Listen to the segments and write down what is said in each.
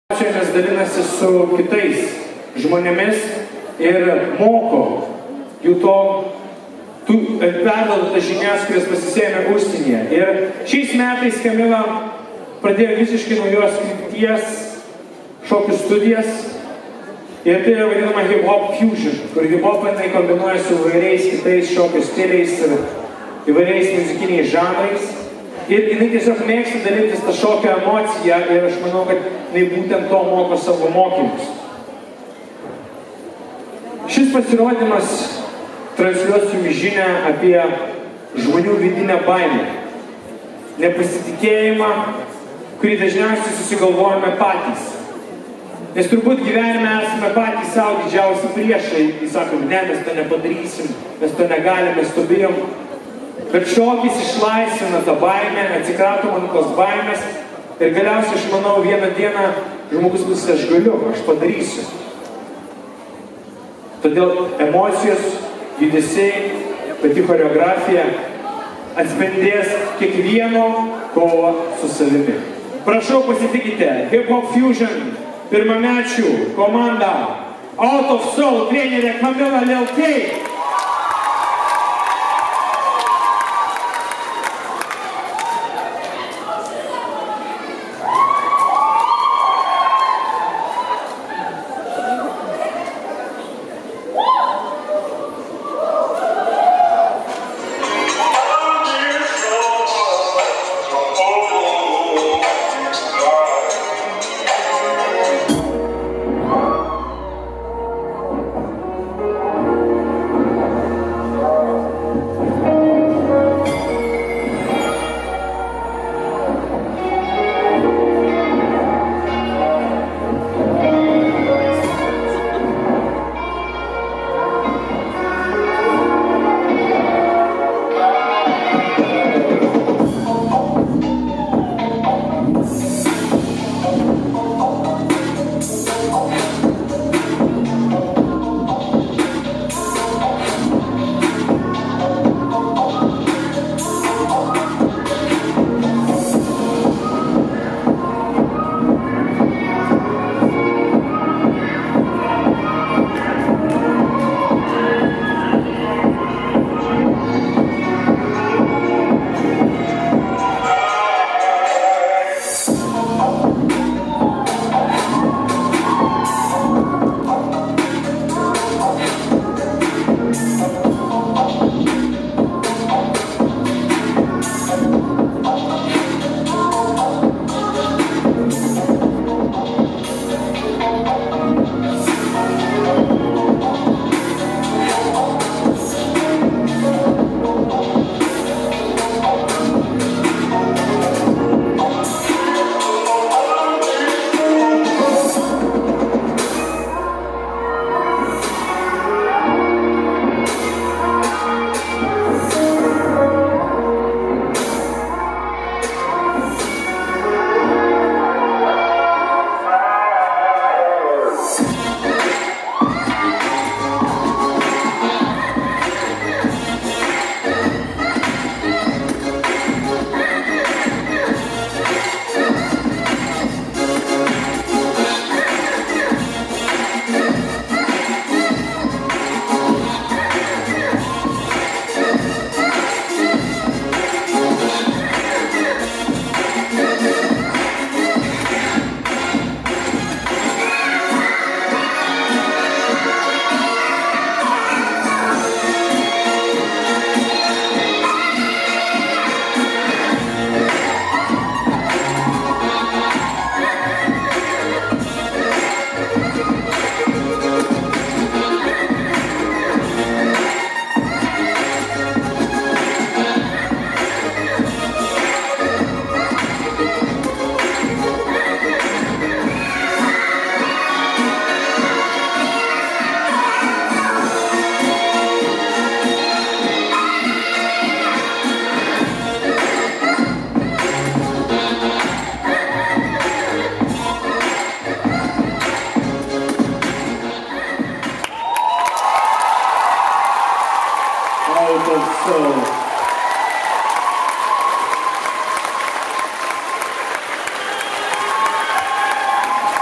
Mes dalinasi su kitais žmonėmis ir moko jų perduoda tas žinias, kurias pasisėjame užsienyje. Ir šiais metais Kamila pradėjo visiškai naujos krypties šokių studijas. Ir tai yra vadinama hip-hop fusion, kur hip-hopą kombinuoja su įvairiais kitais šokių stiliais ir įvairiais muzikiniais žanrais. Ir jinai tiesiog mėgsta dalytis tą šokio emociją ir aš manau, kad jinai būtent to moko savo mokymus. Šis pasirodymas transliuos jums žinią apie žmonių vidinę baimę, nepasitikėjimą, kurį dažniausiai susigalvojame patys. Nes turbūt gyvenime esame patys savo didžiausi priešai, kai sakom, ne, mes to nepadarysim, mes to negalim, mes to bijom. Bet šokis išlaisvina tą baimę, atsikrato man tos baimės ir galiausiai, aš manau, vieną dieną žmogus bus, aš galiu, aš padarysiu. Todėl emocijos, judesiai, pati choreografija atspindės kiekvieno kovą su savimi. Prašau, pasitikite, Hip Hop Fusion pirmamečių komanda Out of Soul trenerė Kamila Lelkei.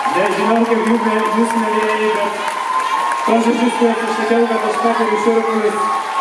Nežinau, kaip jūs mėlėjai, bet tos žodžius, kuriuos aš sakiau, kad aš patiriu šiurpulius